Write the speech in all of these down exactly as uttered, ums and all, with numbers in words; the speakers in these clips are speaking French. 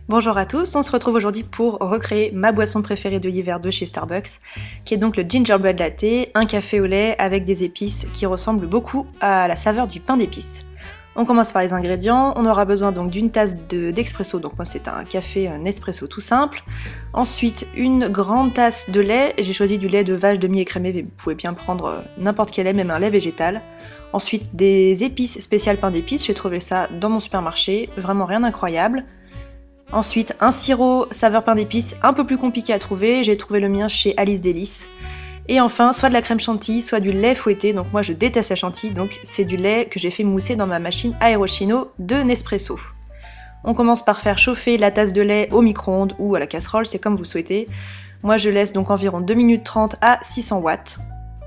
Bonjour à tous, on se retrouve aujourd'hui pour recréer ma boisson préférée de l'hiver de chez Starbucks, qui est donc le gingerbread latte, un café au lait avec des épices qui ressemblent beaucoup à la saveur du pain d'épices. On commence par les ingrédients, on aura besoin donc d'une tasse d'expresso, donc moi c'est un café Nespresso tout simple. Ensuite une grande tasse de lait, j'ai choisi du lait de vache demi-écrémé, mais vous pouvez bien prendre n'importe quel lait, même un lait végétal. Ensuite des épices spéciales pain d'épices, j'ai trouvé ça dans mon supermarché, vraiment rien d'incroyable. Ensuite, un sirop saveur pain d'épices un peu plus compliqué à trouver, j'ai trouvé le mien chez Alice Délices. Et enfin, soit de la crème chantilly, soit du lait fouetté, donc moi je déteste la chantilly, donc c'est du lait que j'ai fait mousser dans ma machine Aerochino de Nespresso. On commence par faire chauffer la tasse de lait au micro-ondes ou à la casserole, c'est comme vous souhaitez. Moi je laisse donc environ deux minutes trente à six cents watts.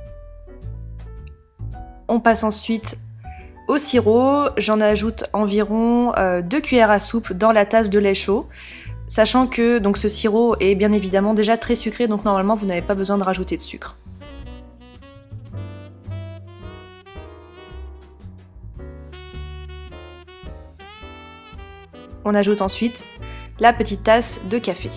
On passe ensuite au sirop, j'en ajoute environ euh, deux cuillères à soupe dans la tasse de lait chaud, sachant que donc, ce sirop est bien évidemment déjà très sucré, donc normalement vous n'avez pas besoin de rajouter de sucre. On ajoute ensuite la petite tasse de café.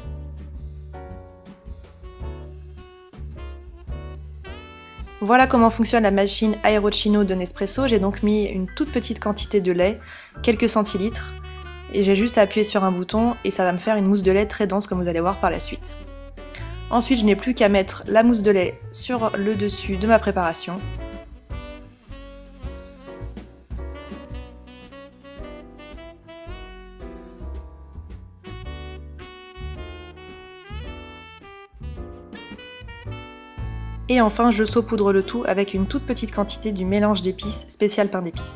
Voilà comment fonctionne la machine Aerochino de Nespresso. J'ai donc mis une toute petite quantité de lait, quelques centilitres, et j'ai juste à appuyer sur un bouton et ça va me faire une mousse de lait très dense comme vous allez voir par la suite. Ensuite, je n'ai plus qu'à mettre la mousse de lait sur le dessus de ma préparation. Et enfin, je saupoudre le tout avec une toute petite quantité du mélange d'épices spécial pain d'épices.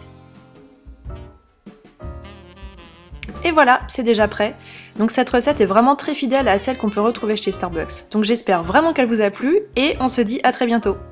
Et voilà, c'est déjà prêt. Donc cette recette est vraiment très fidèle à celle qu'on peut retrouver chez Starbucks. Donc j'espère vraiment qu'elle vous a plu et on se dit à très bientôt.